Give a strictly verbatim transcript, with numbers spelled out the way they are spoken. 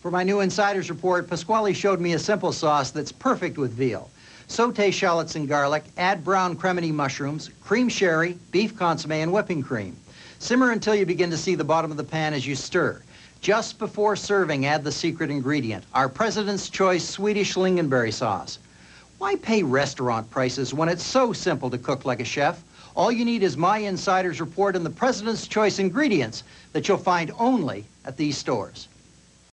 For my new Insider's Report, Pasquale showed me a simple sauce that's perfect with veal. Sauté shallots and garlic, add brown cremini mushrooms, cream sherry, beef consomme, and whipping cream. Simmer until you begin to see the bottom of the pan as you stir. Just before serving, add the secret ingredient, our President's Choice Swedish lingonberry sauce. Why pay restaurant prices when it's so simple to cook like a chef? All you need is my Insider's Report and the President's Choice ingredients that you'll find only at these stores.